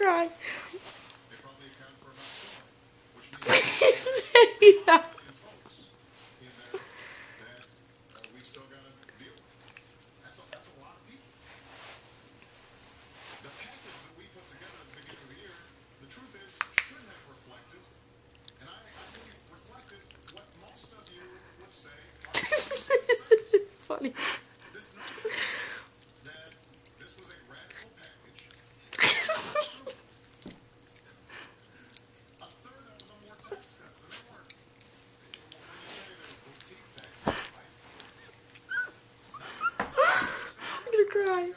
cry. Funny. I'm gonna cry.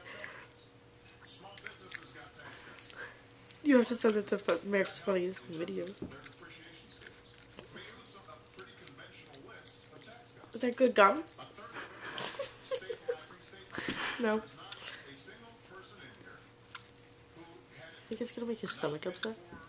You have to send it to America's Funniest Videos. Is that good gum? No. I think it's gonna make his stomach upset.